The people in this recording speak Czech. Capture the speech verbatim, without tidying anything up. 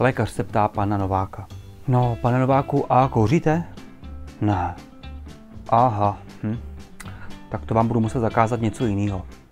Lékař se ptá pana Nováka. No, pane Nováku, a kouříte? Ne. Aha, hm. Tak to vám budu muset zakázat něco jiného.